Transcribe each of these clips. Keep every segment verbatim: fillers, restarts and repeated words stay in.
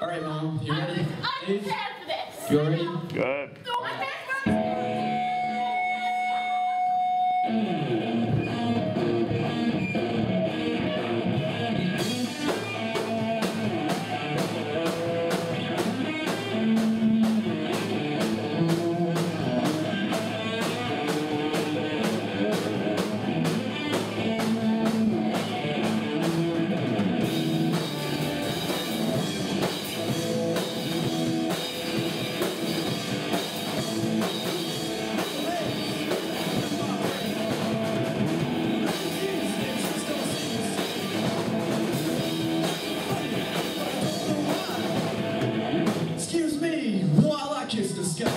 All right, Mom, you ready? I'm Dave? prepared for this. You all ready? Good. No, I can't. Excuse me while I kiss the sky.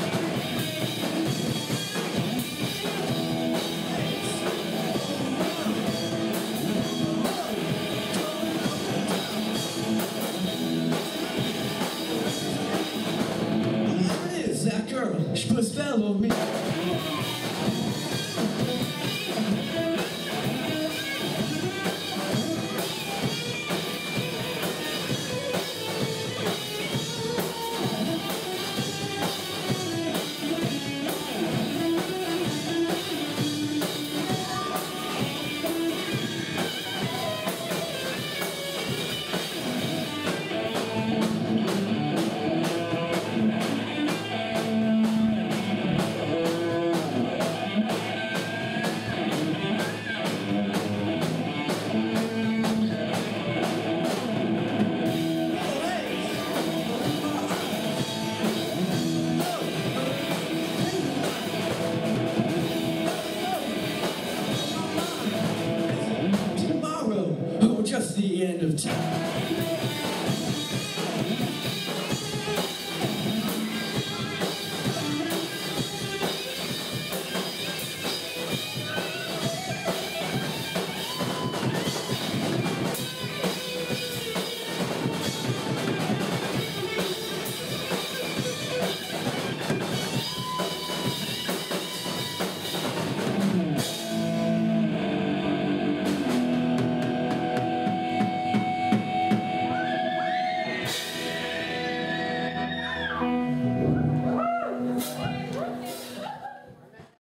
There it is, that girl. She put a spell on me. Tomorrow, oh, just the end of time.